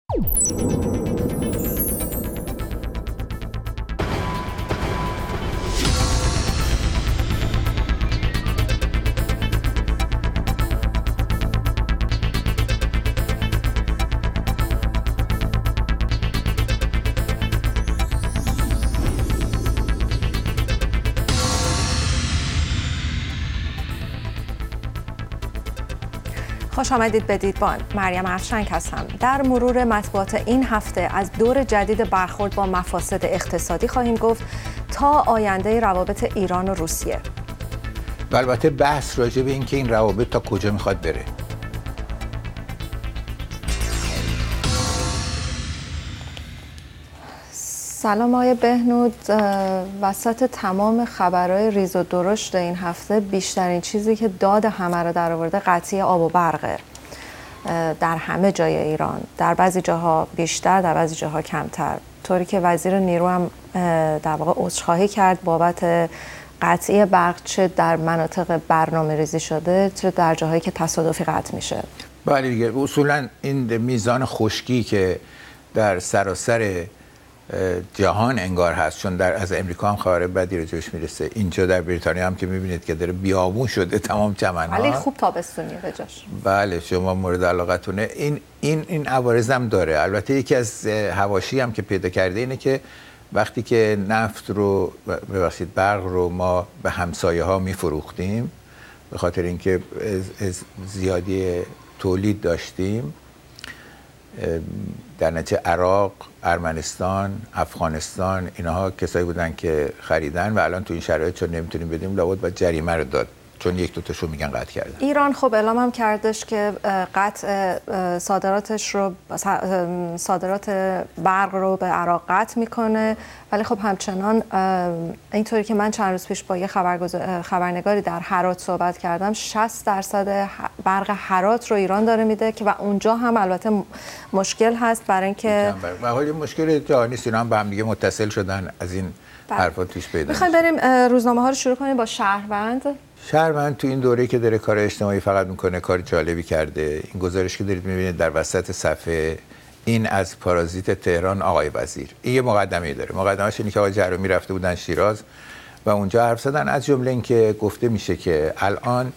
خوش آمدید به دیدبان. مریم افشنگ هستم. در مرور مطبوعات این هفته از دور جدید برخورد با مفاسد اقتصادی خواهیم گفت تا آینده روابط ایران و روسیه. و البته بحث راجع به اینکه این روابط تا کجا میخواد بره. سلام آقای بهنود. وسط تمام خبرهای ریز و درشت این هفته بیشترین چیزی که داد همه رو در آورده قطعی آب و برقه در همه جای ایران، در بعضی جاها بیشتر، در بعضی جاها کمتر، طوری که وزیر نیرو هم در واقع عذرخواهی کرد بابت قطعی برق، چه در مناطق برنامه ریزی شده چه در جاهایی که تصادفی قطع میشه. بله دیگه، اصولا این میزان خشکی که در سراسر جهان انگار هست، چون از امریکا هم خبر بدی راجعش میرسه، اینجا در بریتانیا هم که میبینید که داره بیابون شده تمام چمن‌ها، ولی خوب تابستونیه به جاش. بله، شما مورد علاقتونه. این عوارض هم داره. البته یکی از حواشی هم که پیدا کرده اینه که وقتی که نفت رو برق رو ما به همسایه ها میفروختیم به خاطر اینکه زیادی تولید داشتیم، در نتیجه عراق، ارمنستان، افغانستان، اینها کسایی بودن که خریدن و الان تو این شرایط چون نمیتونیم بدیم لابد باید جریمه رو داد، چون یک دو تاشو میگن قطع کردن. ایران خب اعلام هم کردش که قطع صادرات برق رو به عراق قطع میکنه، ولی خب همچنان اینطوری که من چند روز پیش با یه خبرنگاری در هرات صحبت کردم، 60% برق هرات رو ایران داره میده که و اونجا هم البته مشکل هست برای اینکه و حالا مشکل جهانی است، اینا هم به هم دیگه متصل شدن، از این حرفات پیش پیدا میخوایم بریم روزنامه ها رو شروع کنیم با شهروند تو این دوره‌ای که داره کار اجتماعی فقط میکنه کار جالبی کرده. این گزارش که دارید میبینید در وسط صفحه، این از پارازیت تهران آقای وزیر. این یه مقدمه داره. مقدمه‌اش اینه که آقای جهرومی رفته بودن شیراز و اونجا حرف زدن، از جمله این که گفته میشه که الان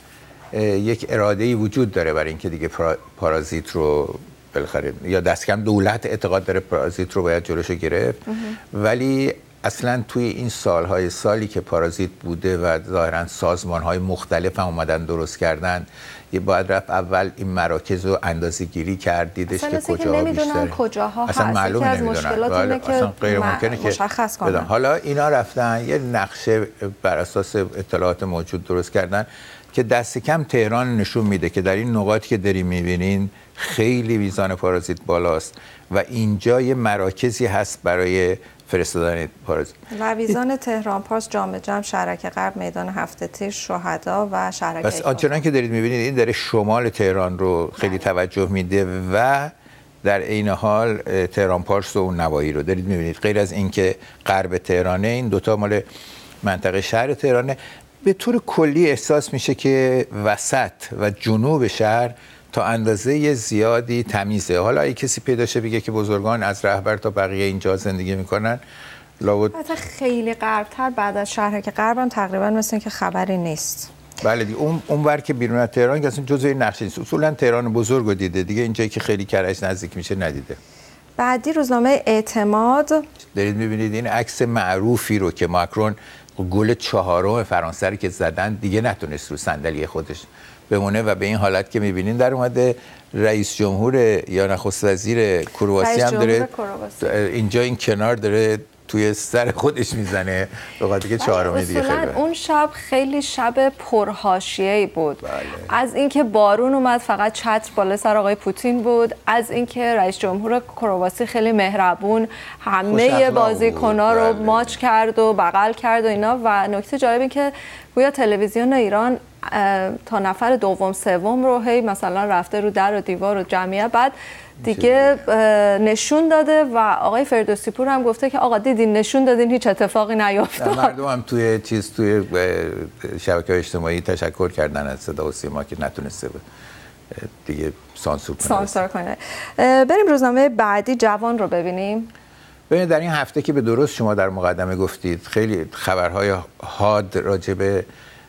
یک اراده‌ای وجود داره برای اینکه دیگه پارازیت رو بالاخره، یا دست کم دولت اعتقاد داره پارازیت رو باید جلوشو گرفت، ولی اصلا توی این سالی که پارازیت بوده و ظاهرا سازمان‌های مختلف هم اومدن درست کردن، یه باید رفت اول این مراکز رو اندازه‌گیری کرد، دیدش که کجاها بیشتره، کجاها اصلا معلومه از مشکلات اینه که غیر ممکنه که مشخص کنن. حالا اینا رفتن یه نقشه بر اساس اطلاعات موجود درست کردن که دست کم تهران نشون میده که در این نقاطی که داریم می‌بینین خیلی میزان پارازیت بالاست و اینجا یه مراکزی هست برای فرستادن پارازیت. لویزان، تهران پارس، جامع جم، شهرک غرب، میدان هفته تیر، شهدا و شهرک بس آنچنان که دارید میبینید این داره شمال تهران رو خیلی توجه میده و در عین حال تهران پارس و اون نواحی رو دارید میبینید. غیر از اینکه غرب تهرانه، این دوتا مال منطقه شهر تهرانه. به طور کلی احساس میشه که وسط و جنوب شهر تا اندازه زیادی تمیزه. حالا اگه کسی پیدا شه بگه که بزرگان از رهبر تا بقیه اینجا زندگی میکنن، لابد البته خیلی غربتر بعد از شهر که غربم تقریبا مثل اینکه خبری نیست. بله دیگه، اون ور که بیرون از تهران که اصلا جزء این نقشه نیست. اصولا تهران بزرگ رو دیده دیگه، اینجایی که خیلی کرج نزدیک میشه ندیده. بعدی روزنامه اعتماد، دارید میبینید این عکس معروفی رو که ماکرون گل 4 فرانسه رو که زدن دیگه نتونست رو صندلی خودش بمونه و به این حالت که میبینین در اومده رئیس جمهور یا نخست وزیر کرواسی هم داره اینجا این کنار داره توی سر خودش میزنه به خاطر که 4 دیگه خیلی اون شب خیلی شب پرحاشیه‌ای بود. بله. از اینکه بارون اومد فقط چتر بالا سر آقای پوتین بود، از اینکه رئیس جمهور کرواسی خیلی مهربون همه بازیکن‌ها رو ماچ کرد و بغل کرد و اینا. و نکته جالب این که گویا تلویزیون ایران تا نفر دوم سوم رو هی مثلا رفته رو در و دیوار و جمعیت بعد دیگه نشون داده و آقای فردوسی پور هم گفته که آقا دیدین نشون دادین هیچ اتفاقی نیفتاد. مردم هم توی شبکه‌های اجتماعی تشکر کردن از صدا و سیما که نتونسته بود دیگه سانسور کنه. بریم روزنامه بعدی جوان رو ببینیم. ببینید در این هفته که به درست شما در مقدمه گفتید خیلی خبرهای حاد راجع به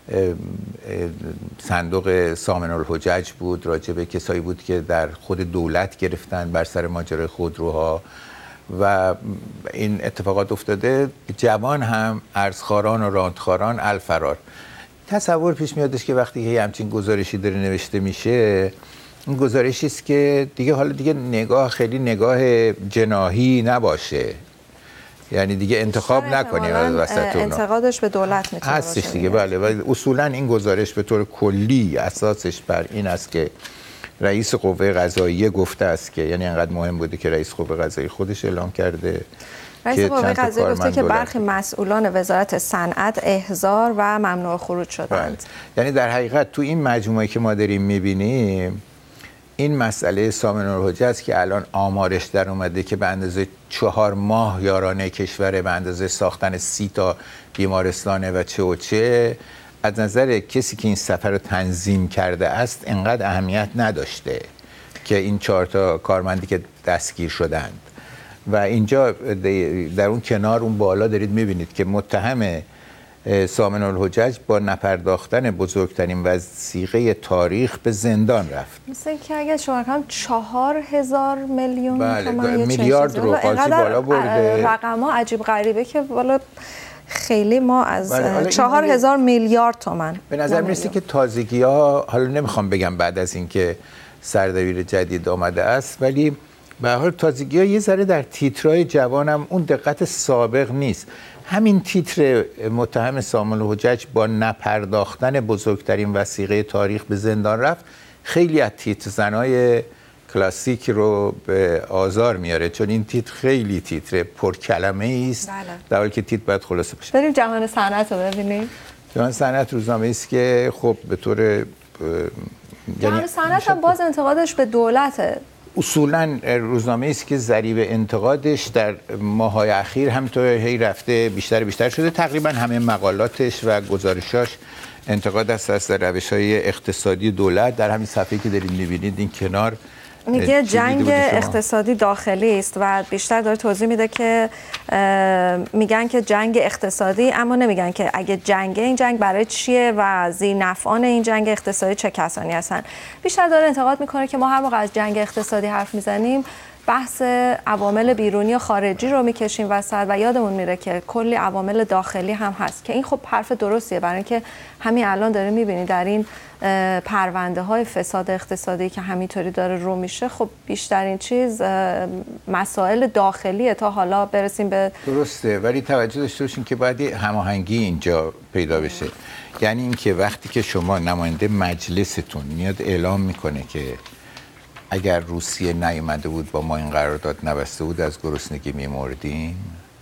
صندوق سامن الحجج بود، راجع به کسایی بود که در خود دولت گرفتن بر سر ماجرای خودروها و این اتفاقات افتاده. جوان هم ارزخواران و راندخواران الفرار. تصور پیش میادش که وقتی که همچین گزارشی داره نوشته میشه، این گزارشی است که دیگه حالا دیگه نگاه خیلی نگاه جناحی نباشه، یعنی دیگه انتخاب نکنیم از وسط اونا. انتقادش به دولت میتونه هستش دیگه، بله، ولی اصولا این گزارش به طور کلی اساسش بر این است که رئیس قوه قضاییه گفته است که، یعنی انقدر مهم بوده که رئیس قوه قضاییه خودش اعلام کرده. رئیس قوه قضاییه گفته که برخی مسئولان وزارت صنعت احضار و ممنوع خروج شدند. یعنی در حقیقت تو این مجموعه که ما داریم می‌بینیم این مسئله سامن الحجج است که الان آمارش در اومده که به اندازه 4 ماه یارانه کشور، به اندازه ساختن 30 تا بیمارستانه و چه و چه، از نظر کسی که این سفر رو تنظیم کرده است انقدر اهمیت نداشته که این 4 تا کارمندی که دستگیر شدند. و اینجا در اون کنار اون بالا دارید میبینید که متهم سامن الحجج با نپرداختن بزرگترین وثیقه تاریخ به زندان رفت. مثل که اگه شما کم 4000 میلیون تومان، میلیارد رو قاضی بالا برده. رقم‌ها عجیب غریبه که والا خیلی ما از 4000 میلیارد تومان به نظر میرسه که تازگی‌ها، حالا نمیخوام بگم بعد از اینکه سردبیر جدید آمده است، ولی به هر حال تازگی‌ها یه ذره در تیترهای جوانم اون دقت سابق نیست. همین تیتر متهم سامن الحجج با نپرداختن بزرگترین وثیقه تاریخ به زندان رفت خیلی از تیتر زنای کلاسیک رو به آزار میاره، چون این تیتر خیلی تیتر پرکلمه است. در حالی که تیتر باید خلاصه بشه. بریم جهان صنعت رو ببینیم. جهان صنعت روزنامه است که خب به طور جهان صنعت هم باز انتقادش به دولته. اصولاً روزنامه است که ضریب انتقادش در ماه‌های اخیر همینطور هی رفته بیشتر شده. تقریباً همه مقالاتش و گزارشاش انتقاد است از روش‌های اقتصادی دولت. در همین صفحه‌ای که دارید می‌بینید این کنار میگه جنگ اقتصادی داخلی است و بیشتر داره توضیح میده که میگن که جنگ اقتصادی، اما نمیگن که اگه جنگه این جنگ برای چیه و ذینفعان این جنگ اقتصادی چه کسانی هستن. بیشتر داره انتقاد میکنه که ما هر موقع از جنگ اقتصادی حرف میزنیم بحث عوامل بیرونی و خارجی رو میکشیم وسط و یادمون میره که کلی عوامل داخلی هم هست که این خب حرف درستیه، برای اینکه همین الان داره میبینید در این پرونده های فساد اقتصادی که همینطوری داره رو میشه، خب بیشترین چیز مسائل داخلیه تا حالا برسیم به درسته. ولی توجه داشته باشین که باید هماهنگی اینجا پیدا بشه. یعنی اینکه وقتی که شما نماینده مجلستون میاد اعلام میکنه که اگر روسیه نیامده بود با ما این قرارداد نبسته بود از گرسنگی میمردیم،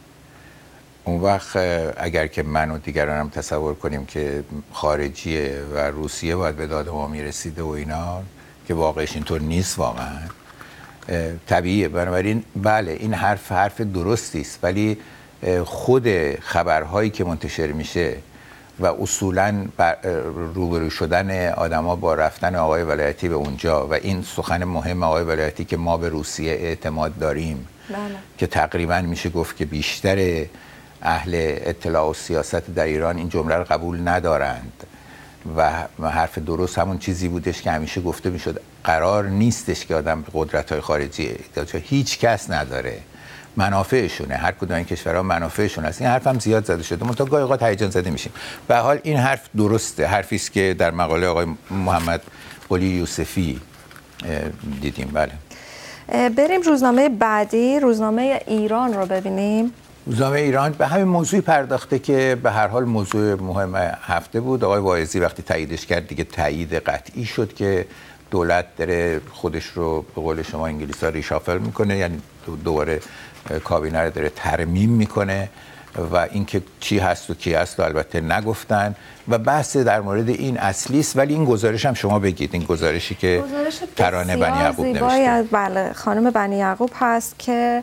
اون وقت اگر که من و دیگرانم تصور کنیم که خارجیه و روسیه باید به داد ما میرسیده و اینا، که واقعش اینطور نیست واقعا، طبیعیه. بنابراین بله این حرف درستی است، ولی خود خبرهایی که منتشر میشه و اصولاً روبرو شدن آدما با رفتن آقای ولایتی به اونجا و این سخن مهم آقای ولایتی که ما به روسیه اعتماد داریم، که تقریباً میشه گفت که بیشتر اهل اطلاع و سیاست در ایران این جمله رو قبول ندارند و حرف درست همون چیزی بودش که همیشه گفته میشد قرار نیستش که آدم به قدرت‌های خارجی هیچ کس نداره، منافعشونه، هر کدوم این کشورها منافعشون است. این حرف هم زیاد زده شده، منتها گاهی اوقات هیجان زده میشیم. به هر حال این حرف درسته، حرفی است که در مقاله آقای محمد قلی یوسفی دیدیم. بله. بریم روزنامه بعدی، روزنامه ایران رو ببینیم. روزنامه ایران به همین موضوعی پرداخته که به هر حال موضوع مهم هفته بود. آقای واعظی وقتی تاییدش کرد دیگه تایید قطعی شد که دولت داره خودش رو به قول شما انگلیس‌ها ریشافل میکنه، یعنی دوباره کابینه رو داره ترمیم میکنه و اینکه چی هست و کی هست و البته نگفتن و بحث در مورد این اصلی است. ولی این گزارش هم شما بگید، این گزارشی که ترانه بنی یعقوب نوشته. بله، خانم بنی یعقوب هست که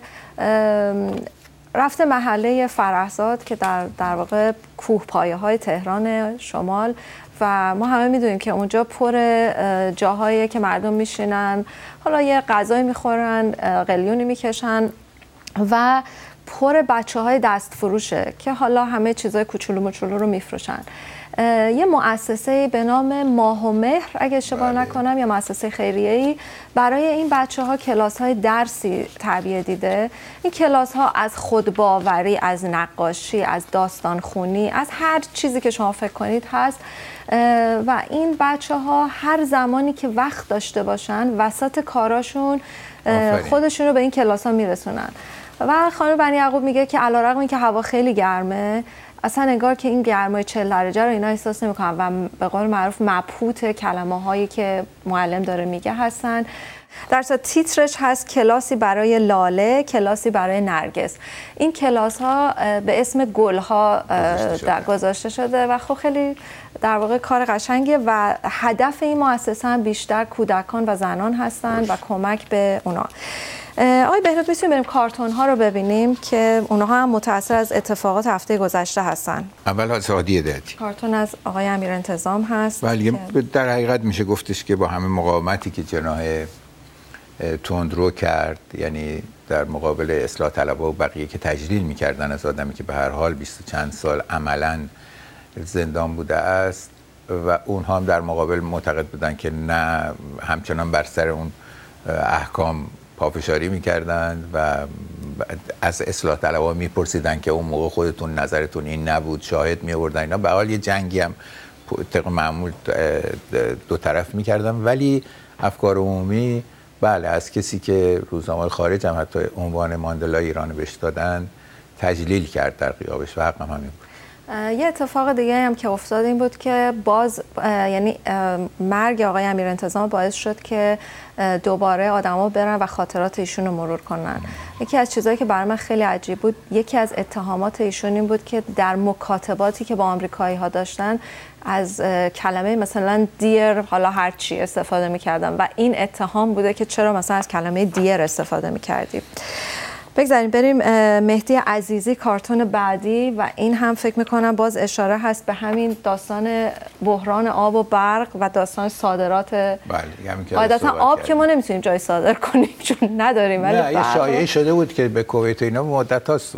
رفته محله فرهزاد که در واقع کوهپایه‌های تهران شمال و ما همه میدونیم که اونجا پر جاهایی که مردم میشینن، حالا یه غذایی میخورن، قلیونی میکشن و پر بچه‌های دست فروشه که حالا همه چیزای کوچولو موچولو رو میفروشن. یه مؤسسه به نام ماه و مهر اگه اشتباه نکنم، یا مؤسسه خیریه‌ای، برای این بچه‌ها کلاس‌های درسی تعبیه دیده. این کلاس‌ها از خودباوری، از نقاشی، از داستانخوانی، از هر چیزی که شما فکر کنید هست و این بچه‌ها هر زمانی که وقت داشته باشن وسط کاراشون خودشون رو به این کلاس‌ها میرسونن. و خانم بنی یعقوب میگه که علیرغم اینکه هوا خیلی گرمه، اصلا انگار که این گرمای 40 درجه رو اینا احساس نمی‌کنن و به قول معروف مبهوت کلمه‌هایی که معلم داره میگه هستن. در تیترش هست کلاسی برای لاله، کلاسی برای نرگس. این کلاس ها به اسم گل ها گذاشته شده و خب خیلی در واقع کار قشنگه و هدف این مؤسسه هم بیشتر کودکان و زنان هستن و کمک به اونا. آقای بهنود میتونیم بریم کارتون ها رو ببینیم که اونها هم متأثر از اتفاقات هفته گذشته هستن. اول از هادی هدایتی. کارتون از آقای امیرانتظام هست. ولی در حقیقت میشه گفتش که با همه مقاومتی که جناح تندرو کرد، یعنی در مقابل اصلاح طلبها و بقیه که تجلیل میکردن از آدمی که به هر حال 20 و چند سال عملاً زندان بوده است و اونها هم در مقابل معتقد بودن که نه، همچنان بر سر اون احکام پافشاری میکردن و از اصلاح طلبها میپرسیدن که اون موقع خودتون نظرتون این نبود، شاهد میآوردن. اینا به حال یه جنگی هم طبق معمول دو طرف میکردن، ولی افکار عمومی بله از کسی که روزنامه خارج هم حتی عنوان ماندلا ایران بهش دادن تجلیل کرد در غیابش و حق هم همین بود. یه اتفاق دیگه هم که افتاد این بود که باز یعنی مرگ آقای امیرانتظام باعث شد که دوباره آدما برن و خاطرات ایشون رو مرور کنن. یکی از چیزایی که برای من خیلی عجیب بود، یکی از اتهامات ایشون این بود که در مکاتباتی که با آمریکایی ها داشتن از کلمه مثلا دیر حالا هر چی استفاده می‌کردن و این اتهام بوده که چرا مثلا از کلمه دیر استفاده می‌کردیم. بگذاریم بریم مهدی عزیزی کارتون بعدی و این هم فکر میکنم باز اشاره هست به همین داستان بحران آب و برق و داستان صادرات. بله عادتا آب که ما نمیتونیم جای صادر کنیم چون نداریم، ولی نه یه شایعه شده بود که به کویت اینا مدت هاست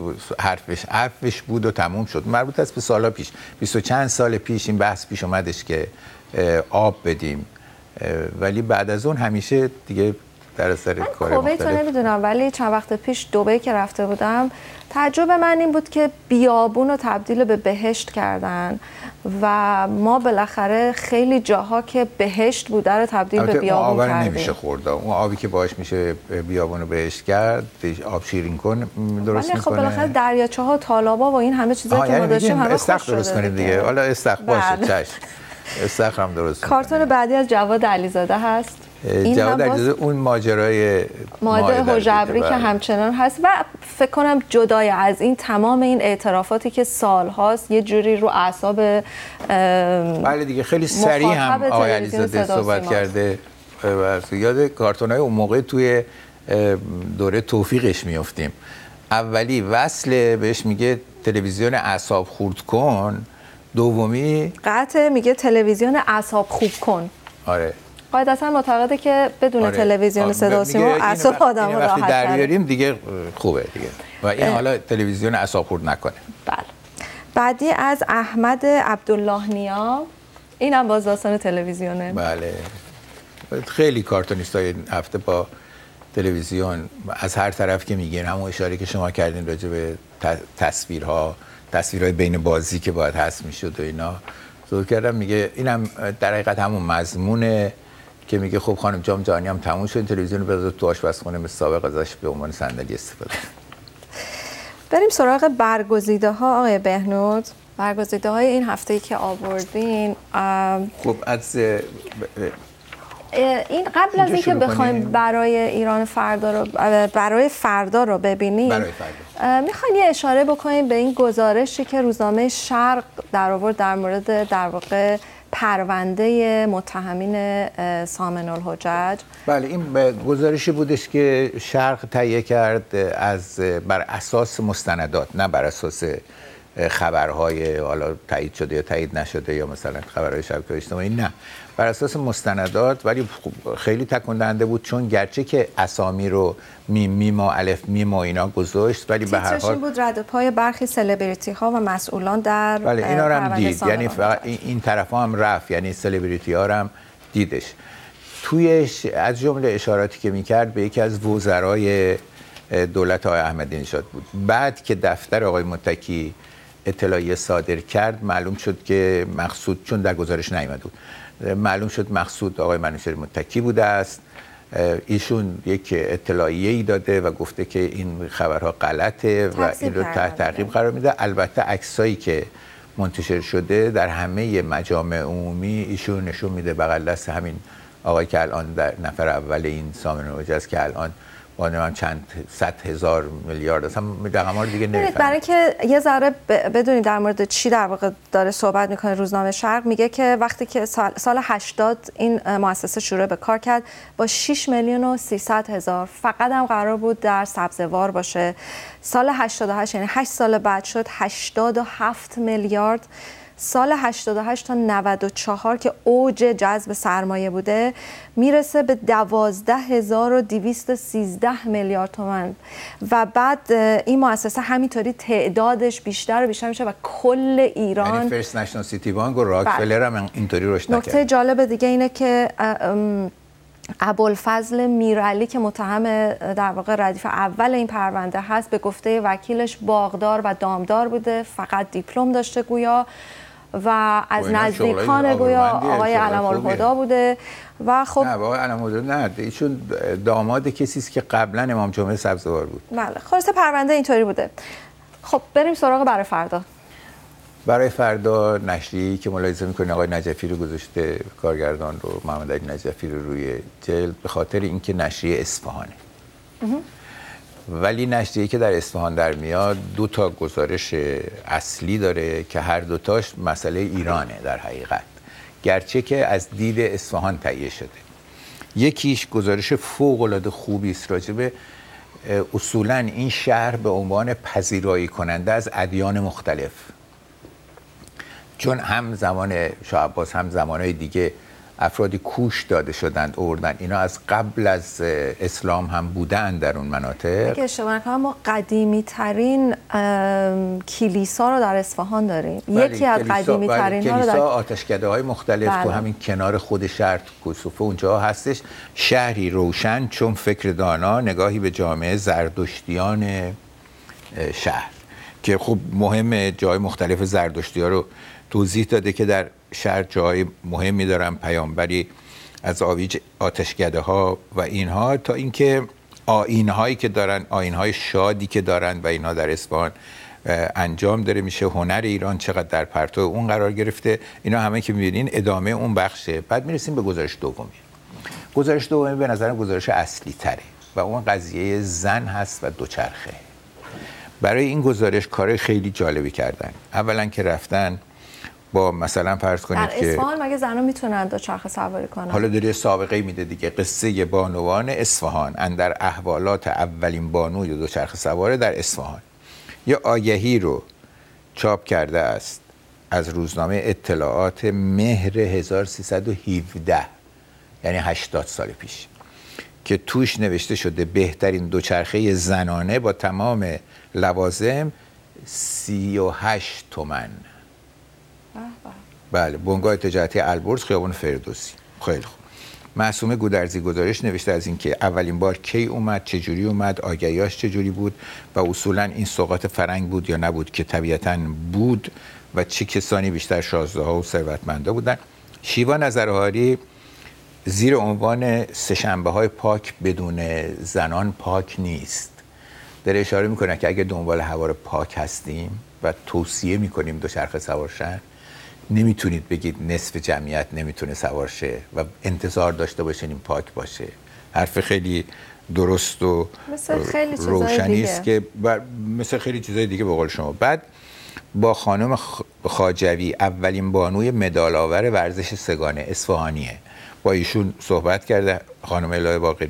حرفش بود و تموم شد. مربوط است به سالا پیش، 20 و چند سال پیش این بحث پیش اومدش که آب بدیم، ولی بعد از اون همیشه دیگه در اثر کار کویت رو نمیدونم، ولی چند وقت پیش دبی که رفته بودم تجربه من این بود که بیابون رو تبدیل به بهشت کردن و ما بالاخره خیلی جاها که بهشت بوده رو تبدیل به بیابون کردیم. آب نمیشه خورد، اون آبی که باعث میشه بیابون رو بهشت کرد آب شیرین کن درست میکنه. خب بالاخره دریاچه ها، تالابا و این همه چیزا که ما داشتیم همه خوش شده درست کنیم دیگه. حالا استخر باشه چشم، استخر هم درست. کارتون بعدی از جواد علیزاده هست. جواد علیزاده اون ماجرای مائده هژبری که همچنان هست و فکر کنم جدای از این تمام این اعترافاتی که سالهاست یه جوری رو اعصاب بله دیگه خیلی سریع هم آقای علیزاده صحبت کرده. یاد کارتونای اون موقع توی دوره توفیقش میافتیم. اولی وصل بهش میگه تلویزیون اعصاب خورد کن، دومی قطع میگه تلویزیون اعصاب خوب کن. آره قاعدتا معتقده که بدون تلویزیون صدا و سیما اعصاب آدم رو راحت در بیاریم دیگه خوبه دیگه و این حالا تلویزیون اعصاب خورد نکنه. بله. بعدی از احمد عبدالله نیا، اینم باز داستان تلویزیونه. بله خیلی کارتونیستای هفته با تلویزیون از هر طرف که میگین همون اشاره که شما کردین راجع به تصویرهای بین بازی که باید حذف میشد و اینا ذکر کردم. میگه اینم در حقیقت همون مضمونه که میگه خب خانم جام جهانی هم تموم شد، تلویزیون رو بذار تو آشپزخونه مثل سابق ازش به عنوان صندلی استفاده. بریم سراغ برگزیده ها آقای بهنود. برگزیده های این هفته‌ای که آوردین خب از این قبل از اینکه بخوایم برای ایران فردا رو ببینیم میخوایم یه اشاره بکنیم به این گزارشی که روزنامه شرق در آورد در مورد در واقع پرونده متهمین سامن الحجج. بله این گزارشی بودش که شرق تهیه کرد بر اساس مستندات، نه بر اساس خبرهای حالا تایید شده یا تایید نشده یا مثلا خبرهای شبکه اجتماعی، نه، بر اساس مستندات. ولی خیلی تکون دهنده بود، چون گرچه که اسامی رو میم الف میم و اینا گذاشت، ولی به هر حال بود رد پای برخی سلبریتی ها و مسئولان در بله اینا رو هم دید، یعنی فقط این طرفا هم رفت، یعنی سلبریتی ها رو هم دیدش. تویش از جمله اشاراتی که میکرد به یکی از وزرای دولت آقای احمدی نژاد بود. بعد که دفتر آقای متکی اطلاعیه صادر کرد، معلوم شد که مقصود، چون در گزارش نیامد بود، معلوم شد مقصود آقای منوچهر متکی بوده است. ایشون یک اطلاعیه‌ای داده و گفته که این خبرها غلطه و این رو تحت تعقیب قرار میده. البته عکسایی که منتشر شده در همه مجامع عمومی ایشون نشون میده بغل دست همین آقای که الان در نفر اول این سامانه اوجه که الان با من چند صد هزار میلیارد اصلا رقم‌ها رو دیگه نمی‌فهمم. برای که یه ذره بدونید در مورد چی در واقع داره صحبت میکنه، روزنامه شرق میگه که وقتی که سال 80 این مؤسسه شروع به کار کرد با 6 میلیون و 300 هزار فقط هم قرار بود در سبزوار باشه. سال 88 یعنی 8 سال بعد شد 87 میلیارد. سال 88 تا 94 که اوج جذب سرمایه بوده میرسه به 12213 میلیارد تومان و بعد این مؤسسه همینطوری تعدادش بیشتر و بیشتر میشه و کل ایران، یعنی فرست نشنال سیتی بانک و راکفلر هم اینطوری رشد نکرد. نکته جالب دیگه اینه که ابوالفضل میرعلی که متهم در واقع ردیف اول این پرونده هست، به گفته وکیلش باغدار و دامدار بوده، فقط دیپلم داشته گویا و از نزدیکان گویا آقای علم‌الهدی بوده و خب نه آقای علم‌الهدی نه، ایشون داماد کسی است که قبلا امام جمعه سبزوار بود. بله خلاصه پرونده اینطوری بوده. خب بریم سراغ برای فردا. برای فردا نشریه‌ای که ملاحظه می‌کنید آقای نجفی رو گذاشته، کارگردان رو محمد علی نجفی رو روی جلد، به خاطر اینکه نشریه اصفهانه. ولی نشریه‌ای که در اصفهان در میاد دو تا گزارش اصلی داره که هر دوتاش مسئله ایرانه در حقیقت، گرچه که از دید اصفهان تهیه شده. یکیش گزارش فوق‌العاده خوبی است راجع به اصولاً این شهر به عنوان پذیرایی کننده از ادیان مختلف، چون هم زمان شاه عباس هم زمانهای دیگه افرادی کوش داده شدند آوردن، اینا از قبل از اسلام هم بودن در اون مناطق. اگه اشتباه نکنم ما قدیمی ترین کلیسا رو در اصفهان داریم. یکی از قدیمی ترین ها رو کلیسا آتشکده های مختلف تو همین کنار خود شهر کوسوفه اونجا هستش. شهری روشن چون فکر دانا، نگاهی به جامعه زردشتیان شهر که خب مهم جای مختلف زردشتی ها رو توضیح داده که در شهر جای مهمی دارن، پیامبری از آویج آتشکده ها و اینها، تا اینکه آیین‌هایی که دارن، آیین‌های شادی که دارن و اینها در اصفهان انجام داره میشه. هنر ایران چقدر در پرتو اون قرار گرفته، اینا همه که میبینین ادامه اون بخشه. بعد میرسیم به گزارش دومی. گزارش دومی به نظرم گزارش اصلی تره و اون قضیه زن هست و دوچرخه. برای این گزارش کار خیلی جالبی کردن. اولا که رفتن با مثلا فرض کنید که در اصفهان مگه زنان میتونن دوچرخه سواری کنن؟ حالا داره سابقه میده دیگه، قصه بانوان اصفهان اندر احوالات اولین بانوی دوچرخه سواره در اصفهان. یه آگهی رو چاپ کرده است از روزنامه اطلاعات مهر 1317، یعنی 80 سال پیش، که توش نوشته شده بهترین دوچرخه زنانه با تمام لوازم 38 تومن. بله، بنگاه تجارتی البرز، خیابان فردوسی. خیلی خوب. معصومه گودرزی گزارش نوشته از اینکه اولین بار کی اومد، چه جوری اومد، آگهیاش چه جوری بود و اصولا این سوغات فرنگ بود یا نبود که طبیعتاً بود و چه کسانی بیشتر شازده‌ها و ثروتمندا بودن. شیوا نظرهاری زیر عنوان سه‌شنبه‌های پاک بدون زنان پاک نیست داره اشاره میکنه که اگه دنبال هوار پاک هستیم و توصیه میکنیم دوچرخه سوار شن، نمیتونید بگید نصف جمعیت نمیتونه سوار شه و انتظار داشته باشین این پاک باشه. حرف خیلی درست و روشنی است که مثل خیلی چیزای دیگه به قول شما. بعد با خانم خواجوی، اولین بانوی مدال‌آور ورزش سگانه اصفهانیه، با ایشون صحبت کرده خانم الهه باقری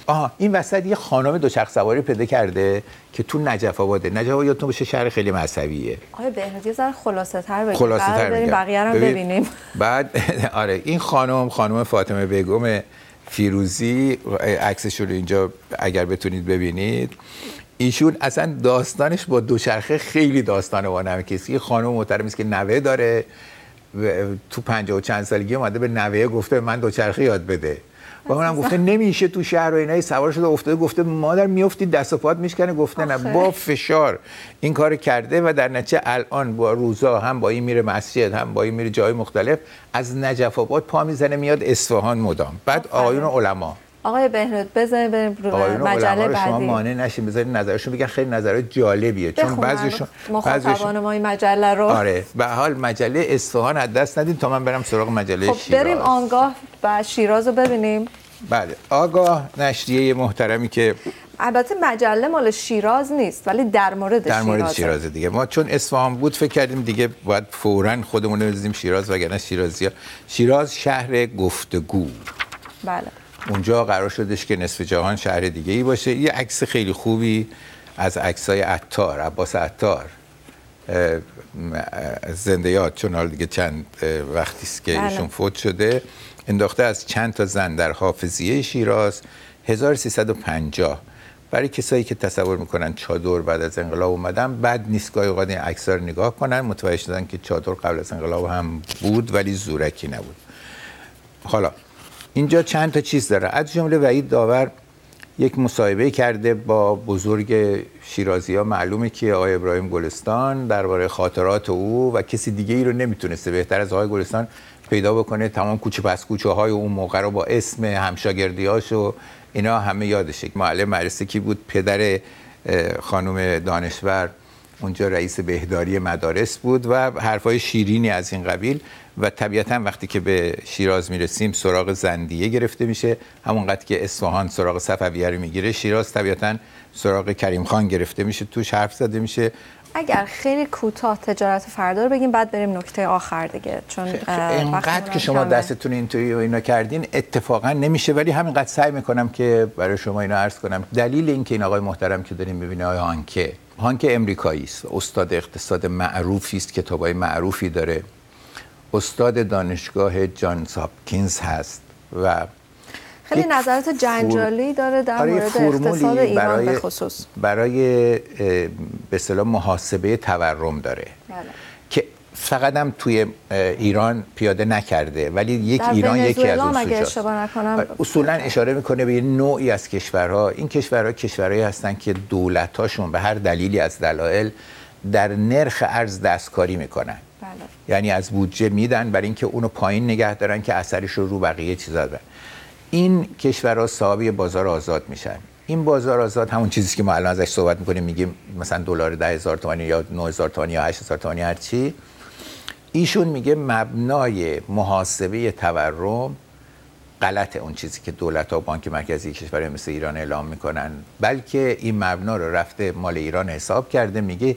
این وسط یه خانم دوچرخ سواری پیدا کرده که تو نجف آباده. نجف آباد یادتون باشه شهر خیلی مذهبیه. آقای بهنودی یه ذره خلاصه‌تر بگید. بریم بقیه رو ببینیم. بعد آره این خانم فاطمه بیگم فیروزی، عکسش رو اینجا اگر بتونید ببینید، ایشون اصلا داستانش با دوچرخه خیلی داستانه با نمکیست. یه خانم محترمی است که نوه داره، تو 50 و چند سالگی اومده به نوه گفته من دوچرخه یاد بده و اونم گفته نمیشه تو شهر و اینای سوار شده افتاده، گفته مادر میافتید دست و پات میشکنه، گفته نه. با فشار این کار کرده و در نتیجه الان با روزا هم با این میره مسجد، هم با این میره جای مختلف، از نجف آباد پا میزنه میاد اصفهان مدام. بعد آقایون علما، آقای بهنود بذارید بریم مجله بعدی. شما مانع نشین، بذارید نظرشون بگن، خیلی نظر جالبیه چون بعضیشون مخاطبان ما این مجله رو آره به حال مجله اصفهان از دست ندید تا من برم سراغ مجله شیراز. بریم آنگاه و شیراز رو ببینیم. بله، آگاه نشریه محترمی که البته مجله مال شیراز نیست ولی در مورد شیراز دیگه. ما چون اصفهان بود فکر کردیم دیگه باید فوراً خودمون رو بزنیم شیراز، وگرنه شیراز شهر گفتگو. بله. اونجا قرار شدش که نصف جهان شهر دیگه ای باشه. یه عکس خیلی خوبی از عکسای عطار، عباس عطار زنده یاد، چون حالا دیگه چند وقتی است که ایشون فوت شده، انداخته از چند تا زن در حافظیه شیراز 1350. برای کسایی که تصور میکنن چادر بعد از انقلاب اومدن، بد نیست گاهی اوقات این عکس‌ها رو نگاه کنن، متوجه شدن که چادر قبل از انقلاب هم بود ولی زورکی نبود. حالا اینجا چند تا چیز داره، از جمله وحید داور یک مصاحبه کرده با بزرگ شیرازی‌ها. معلومه که آقای ابراهیم گلستان درباره خاطرات او و کسی دیگه ای رو نمیتونسته بهتر از آقای گلستان پیدا بکنه. تمام کوچه پس کوچه های اون موقع رو با اسم همشاگردیاش و اینا همه یادشه. معلم مدرسه کی بود؟ پدر خانم دانشور اونجا رئیس بهداری مدارس بود و حرفای شیرینی از این قبیل. و طبیعتا وقتی که به شیراز میرسیم سراغ زندیه گرفته میشه، همونقدر که اصفهان سراغ صفویه رو میگیره، شیراز طبیعتا سراغ کریم خان گرفته میشه، توش حرف زده میشه. اگر خیلی کوتاه تجارت فردا رو بگیم بعد بریم نکته آخر دیگه، چون اینقدر که شما دستتون اینطوری و اینا کردین اتفاقا نمیشه، ولی همینقدر سعی میکنم که برای شما اینا عرض کنم. دلیل اینکه این آقای محترم که داریم میبینه آقای هانکه امریکایی است، استاد اقتصاد معروفی است، کتابای معروفی داره، استاد دانشگاه جانز هاپکینز هست و خیلی نظرات جنجالی داره در مورد اقتصاد ایران به خصوص. برای به اصطلاح محاسبه تورم داره. بله. که فقط هم توی ایران پیاده نکرده، ولی یک ایران یکی از اصولش اصولا اشاره میکنه به نوعی از کشورها. این کشورهایی هستن که دولتاشون به هر دلیلی از دلایل در نرخ ارز دستکاری میکنن. بله. یعنی از بودجه میدن برای اینکه اونو پایین نگه دارن که اثرش رو بقیه چیزا ببرن. این کشورها صاحب بازار آزاد میشن. این بازار آزاد همون چیزی که ما الان ازش صحبت میکنیم، میگیم مثلا دلار 10,000 تومانی یا 9,000 تومانی یا 8,000 تومانی هر چی، ایشون میگه مبنای محاسبه تورم غلطه، اون چیزی که دولت ها و بانک مرکزی کشور مثل ایران اعلام میکنن، بلکه این مبنا رو رفته مال ایران حساب کرده، میگه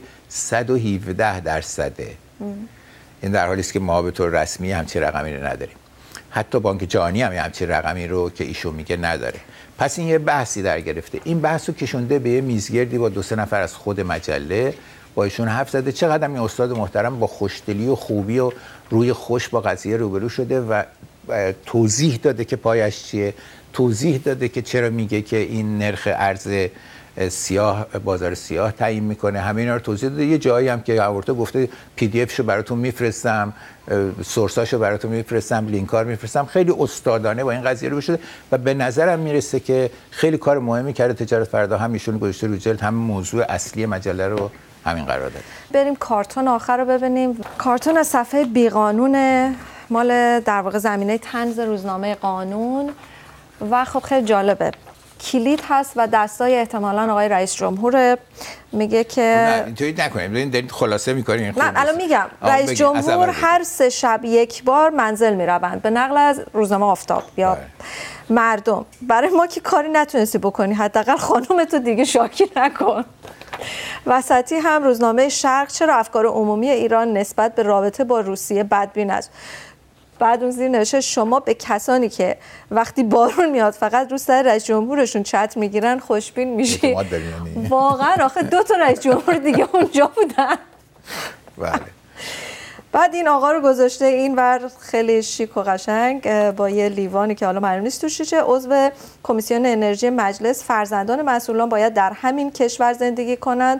117%. این در حالی است که ما به طور رسمی همچین رقمی رو نداریم. حتی بانک جهانی هم همچین رقمی رو که ایشون میگه نداره. پس این یه بحثی در گرفته. این بحث رو کشونده به یه میزگردی با 2-3 نفر از خود مجله، با ایشون حرف زده. چقدر این استاد محترم با خوشدلی و خوبی و روی خوش با قضیه روبرو شده و توضیح داده که پایش چیه، توضیح داده که چرا میگه که این نرخ ارز سیاه بازار سیاه تعیین میکنه. همه اینا رو توضیح داده. یه جایی هم که آورده گفته پی دی اف شو براتون میفرستم، سورساشو براتون میفرستم، لینکار میفرستم. خیلی استادانه با این قضیه رو شده و به نظرم میرسه که خیلی کار مهمی کرده تجارت فردا. هم ایشون گذاشته رو جلد، هم موضوع اصلی مجله رو همین قرار داده. بریم کارتون آخر رو ببینیم. کارتون از صفحه بیقانون، مال در واقع زمینه طنز روزنامه قانون و خب خیلی جالبه. کلید هست و دستای احتمالاً آقای رئیس جمهور. میگه که نه اینطوری نکنیم، دارید خلاصه می‌کنین. نه الان میگم رئیس جمهور هر 3 شب یک بار منزل میروند، به نقل از روزنامه آفتاب یا مردم. برای ما که کاری نتونستی بکنی، حداقل خانومتو دیگه شاکی نکن. وسطی هم روزنامه شرق، چرا افکار عمومی ایران نسبت به رابطه با روسیه بدبین است. بعد اون زیر نوشته شما به کسانی که وقتی بارون میاد فقط رو سر رئیس جمهورشون چتر میگیرن خوشبین میشی. واقعا آخه 2 تا رئیس جمهور دیگه اونجا بودن. بله. بعد این آقا رو گذاشته اینور خیلی شیک و قشنگ با یه لیوانی که حالا معلوم نیست توش چیه، عضو کمیسیون انرژی مجلس. فرزندان مسئولان باید در همین کشور زندگی کنند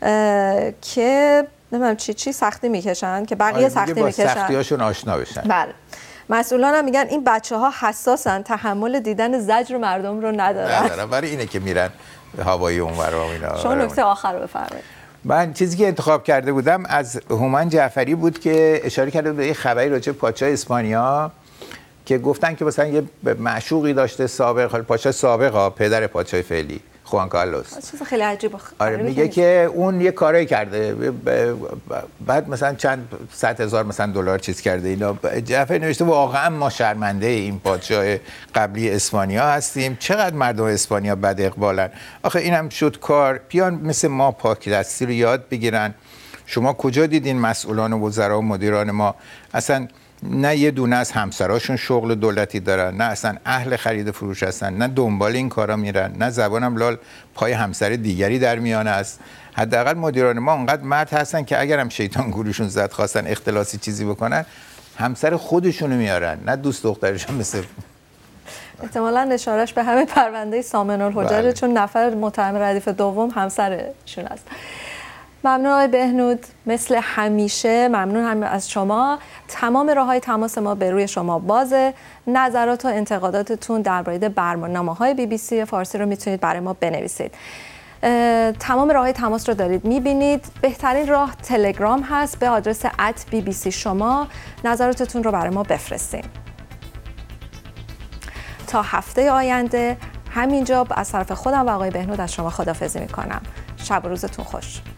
که نمیدونم چی سختی میکشن که بقیه سختی میکشن، با سختیاشون آشنا بشن. بله. مسئولان هم میگن این بچه‌ها حساسن، تحمل دیدن زجر مردم رو ندارن. برای اینه که میرن هوایی اونور و اینا. شما نکته آخر رو بفرمایید. من چیزی که انتخاب کرده بودم از هومن جعفری بود که اشاره کرده بود به یه خبری راجع به پادشاه اسپانیا که گفتن که مثلا یه معشوقی داشته سابق، حالا پادشاه سابق پدر پادشاه فعلی خوان کارلوس. چیز خیلی عجیبه. آره میگه که اون یه کارایی کرده، بعد مثلا چند 100,000 مثلا دلار چیز کرده. اینا جعفری نوشته واقعا ما شرمنده این پادشاه قبلی اسپانیا هستیم، چقدر مردم اسپانیا بد اقبالن. آخه اینم شد کار، بیان مثل ما پاک دستی رو یاد بگیرن. شما کجا دیدین مسئولان و وزرا و مدیران ما اصلا نه یه دونه از همسراشون شغل دولتی دارن، نه اصلا اهل خرید و فروش هستن، نه دنبال این کارا میرن، نه زبانم لال پای همسر دیگری در میانه است. حداقل مدیران ما اونقدر مرد هستن که اگرم شیطان گورشون زد خواستن اختلاسی چیزی بکنن همسر خودشونو میارن، نه دوست دخترشون. مثل احتمالاً اشارش به همه پرونده سامن الحجر، چون نفر متهم ردیف دوم همسرشون است. ممنون آقای بهنود، مثل همیشه ممنون هم از شما. تمام راه‌های تماس ما به روی شما بازه. نظرات و انتقاداتتون درباره برنامه‌های BBC فارسی رو میتونید برای ما بنویسید. تمام راه‌های تماس رو دارید می‌بینید. بهترین راه تلگرام هست به آدرس @BBC شما. نظراتتون رو برای ما بفرستین. تا هفته آینده همینجا از طرف خودم و آقای بهنود از شما خداحافظی می‌کنم. شب و روزتون خوش.